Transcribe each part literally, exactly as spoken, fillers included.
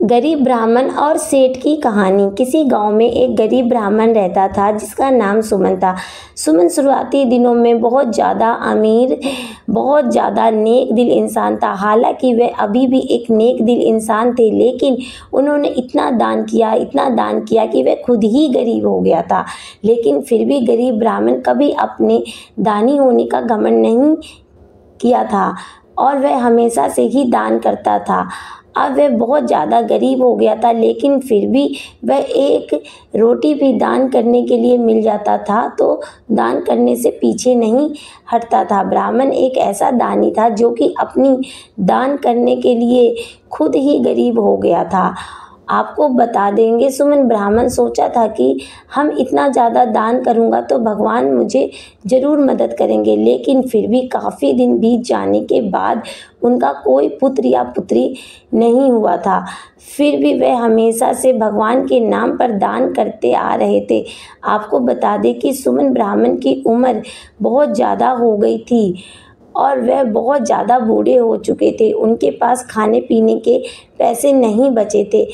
गरीब ब्राह्मण और सेठ की कहानी। किसी गांव में एक गरीब ब्राह्मण रहता था जिसका नाम सुमन था। सुमन शुरुआती दिनों में बहुत ज़्यादा अमीर, बहुत ज़्यादा नेक दिल इंसान था। हालांकि वह अभी भी एक नेक दिल इंसान थे, लेकिन उन्होंने इतना दान किया, इतना दान किया कि वह खुद ही गरीब हो गया था। लेकिन फिर भी गरीब ब्राह्मण कभी अपने दानी होने का घमंड नहीं किया था और वह हमेशा से ही दान करता था। अब वह बहुत ज़्यादा गरीब हो गया था, लेकिन फिर भी वह एक रोटी भी दान करने के लिए मिल जाता था तो दान करने से पीछे नहीं हटता था। ब्राह्मण एक ऐसा दानी था जो कि अपनी दान करने के लिए खुद ही गरीब हो गया था। आपको बता देंगे, सुमन ब्राह्मण सोचा था कि हम इतना ज़्यादा दान करूँगा तो भगवान मुझे ज़रूर मदद करेंगे। लेकिन फिर भी काफ़ी दिन बीत जाने के बाद उनका कोई पुत्र या पुत्री नहीं हुआ था। फिर भी वह हमेशा से भगवान के नाम पर दान करते आ रहे थे। आपको बता दें कि सुमन ब्राह्मण की उम्र बहुत ज़्यादा हो गई थी और वह बहुत ज़्यादा बूढ़े हो चुके थे। उनके पास खाने पीने के पैसे नहीं बचे थे।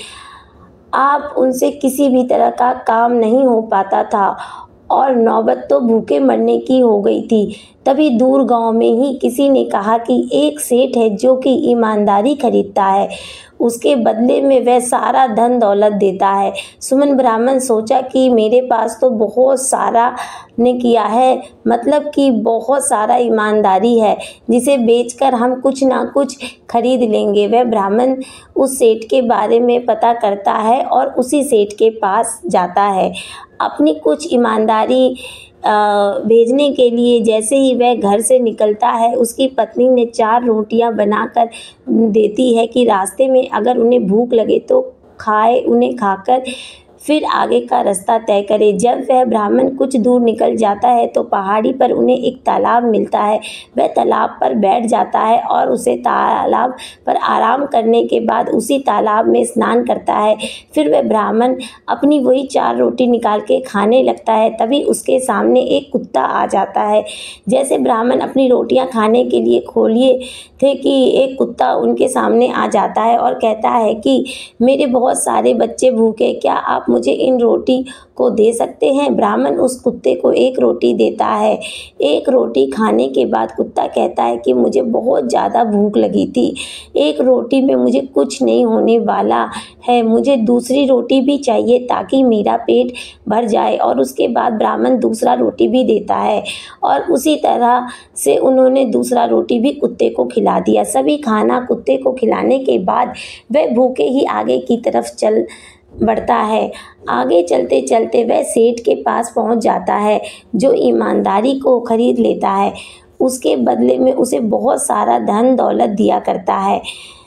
आप उनसे किसी भी तरह का काम नहीं हो पाता था और नौबत तो भूखे मरने की हो गई थी। तभी दूर गांव में ही किसी ने कहा कि एक सेठ है जो कि ईमानदारी खरीदता है, उसके बदले में वह सारा धन दौलत देता है। सुमन ब्राह्मण सोचा कि मेरे पास तो बहुत सारा ने किया है, मतलब कि बहुत सारा ईमानदारी है जिसे बेचकर हम कुछ ना कुछ खरीद लेंगे। वह ब्राह्मण उस सेठ के बारे में पता करता है और उसी सेठ के पास जाता है अपनी कुछ ईमानदारी भेजने के लिए। जैसे ही वह घर से निकलता है, उसकी पत्नी ने चार रोटियां बनाकर देती है कि रास्ते में अगर उन्हें भूख लगे तो खाए, उन्हें खाकर फिर आगे का रास्ता तय करे। जब वह ब्राह्मण कुछ दूर निकल जाता है तो पहाड़ी पर उन्हें एक तालाब मिलता है। वह तालाब पर बैठ जाता है और उसे तालाब पर आराम करने के बाद उसी तालाब में स्नान करता है। फिर वह ब्राह्मण अपनी वही चार रोटी निकाल के खाने लगता है। तभी उसके सामने एक कुत्ता आ जाता है। जैसे ब्राह्मण अपनी रोटियां खाने के लिए खोलिए थे कि एक कुत्ता उनके सामने आ जाता है और कहता है कि मेरे बहुत सारे बच्चे भूखे, क्या आप मुझे इन रोटी को दे सकते हैं? ब्राह्मण उस कुत्ते को एक रोटी देता है। एक रोटी खाने के बाद कुत्ता कहता है कि मुझे बहुत ज़्यादा भूख लगी थी, एक रोटी में मुझे कुछ नहीं होने वाला है, मुझे दूसरी रोटी भी चाहिए ताकि मेरा पेट भर जाए। और उसके बाद ब्राह्मण दूसरा रोटी भी देता है और उसी तरह से उन्होंने दूसरा रोटी भी कुत्ते को खिला दिया। सभी खाना कुत्ते को खिलाने के बाद वह भूखे ही आगे की तरफ चल बढ़ता है। आगे चलते चलते वह सेठ के पास पहुंच जाता है जो ईमानदारी को खरीद लेता है। उसके बदले में उसे बहुत सारा धन दौलत दिया करता है।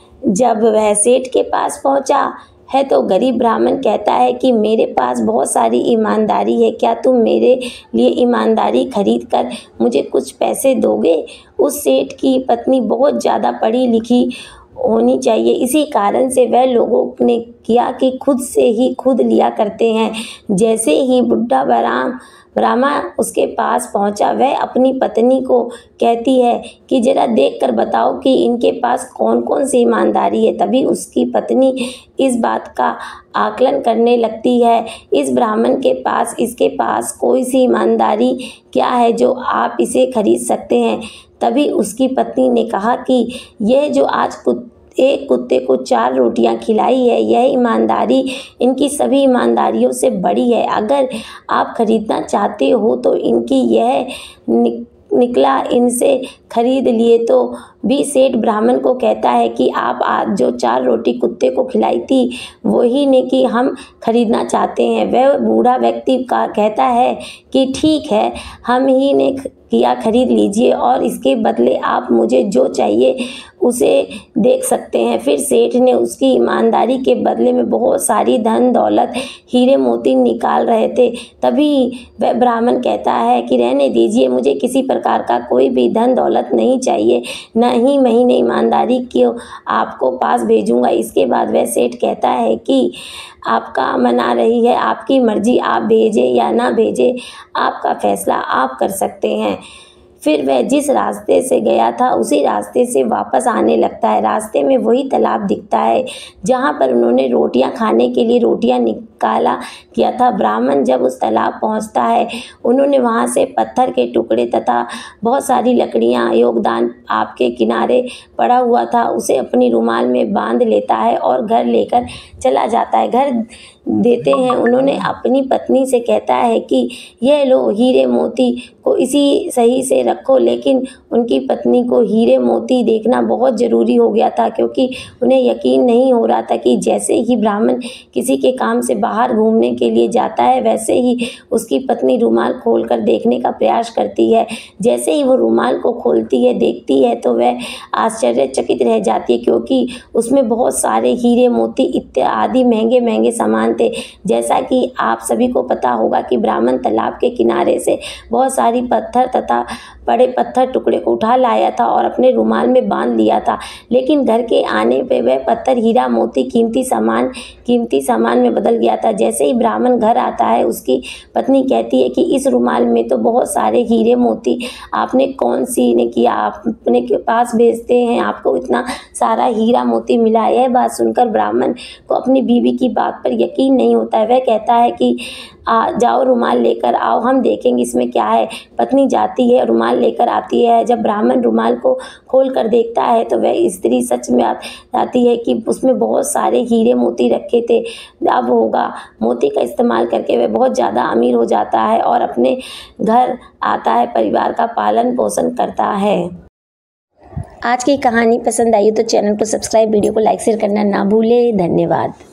जब वह सेठ के पास पहुंचा है तो गरीब ब्राह्मण कहता है कि मेरे पास बहुत सारी ईमानदारी है, क्या तुम मेरे लिए ईमानदारी खरीद कर मुझे कुछ पैसे दोगे? उस सेठ की पत्नी बहुत ज़्यादा पढ़ी लिखी होनी चाहिए, इसी कारण से वह लोगों ने किया कि खुद से ही खुद लिया करते हैं। जैसे ही बुढ़ा ब्राह्मण ब्राह्मण उसके पास पहुंचा, वह अपनी पत्नी को कहती है कि जरा देख कर बताओ कि इनके पास कौन कौन सी ईमानदारी है। तभी उसकी पत्नी इस बात का आकलन करने लगती है, इस ब्राह्मण के पास इसके पास कोई सी ईमानदारी क्या है जो आप इसे खरीद सकते हैं। तभी उसकी पत्नी ने कहा कि यह जो आज कुछ एक कुत्ते को चार रोटियां खिलाई है, यह ईमानदारी इनकी सभी ईमानदारियों से बड़ी है। अगर आप खरीदना चाहते हो तो इनकी यह नि, निकला इनसे खरीद लिए। तो भी सेठ ब्राह्मण को कहता है कि आप आज जो चार रोटी कुत्ते को खिलाई थी वही ने कि हम खरीदना चाहते हैं। वह बूढ़ा व्यक्ति का कहता है कि ठीक है, हम ही ने किया, खरीद लीजिए और इसके बदले आप मुझे जो चाहिए उसे देख सकते हैं। फिर सेठ ने उसकी ईमानदारी के बदले में बहुत सारी धन दौलत, हीरे मोती निकाल रहे थे। तभी वह ब्राह्मण कहता है कि रहने दीजिए, मुझे किसी प्रकार का कोई भी धन दौलत नहीं चाहिए, न ही महीने ईमानदारी क्यों आपको पास भेजूंगा। इसके बाद वह सेठ कहता है कि आपका मना रही है, आपकी मर्जी, आप भेजें या ना भेजें, आपका फैसला आप कर सकते हैं। फिर वह जिस रास्ते से गया था उसी रास्ते से वापस आने लगता है। रास्ते में वही तालाब दिखता है जहाँ पर उन्होंने रोटियाँ खाने के लिए रोटियाँ निकाला किया था। ब्राह्मण जब उस तालाब पहुँचता है, उन्होंने वहाँ से पत्थर के टुकड़े तथा बहुत सारी लकड़ियाँ योगदान आपके किनारे पड़ा हुआ था, उसे अपनी रुमाल में बांध लेता है और घर लेकर चला जाता है। घर देते हैं उन्होंने अपनी पत्नी से कहता है कि यह लो हीरे मोती को इसी सही से रखो, लेकिन उनकी पत्नी को हीरे मोती देखना बहुत ज़रूरी हो गया था, क्योंकि उन्हें यकीन नहीं हो रहा था कि जैसे ही ब्राह्मण किसी के काम से बाहर घूमने के लिए जाता है, वैसे ही उसकी पत्नी रुमाल खोलकर देखने का प्रयास करती है। जैसे ही वो रुमाल को खोलती है, देखती है, तो वह आश्चर्यचकित रह जाती है, क्योंकि उसमें बहुत सारे हीरे मोती इत्यादि महंगे महंगे सामान थे। जैसा कि आप सभी को पता होगा कि ब्राह्मण तालाब के किनारे से बहुत सारी पत्थर तथा बड़े पत्थर टुकड़े को उठा लाया था और अपने रुमाल में बांध लिया था, लेकिन घर के आने पे वह पत्थर हीरा मोती कीमती सामान कीमती सामान में बदल गया था। जैसे ही ब्राह्मण घर आता है, उसकी पत्नी कहती है कि इस रुमाल में तो बहुत सारे हीरे मोती आपने कौन सी ने किया, आप अपने के पास भेजते हैं, आपको इतना सारा हीरा मोती मिला। यह बात सुनकर ब्राह्मण को अपनी बीवी की बात पर यकीन नहीं होता है। वह कहता है कि आ जाओ रुमाल लेकर आओ, हम देखेंगे इसमें क्या है। पत्नी जाती है, रुमाल लेकर आती है। जब ब्राह्मण रुमाल को खोल कर देखता है, तो वह स्त्री सच में आती है कि उसमें बहुत सारे हीरे मोती रखे थे। अब होगा मोती का इस्तेमाल करके वह बहुत ज़्यादा अमीर हो जाता है और अपने घर आता है, परिवार का पालन पोषण करता है। आज की कहानी पसंद आई तो चैनल को सब्सक्राइब, वीडियो को लाइक शेयर करना ना भूले। धन्यवाद।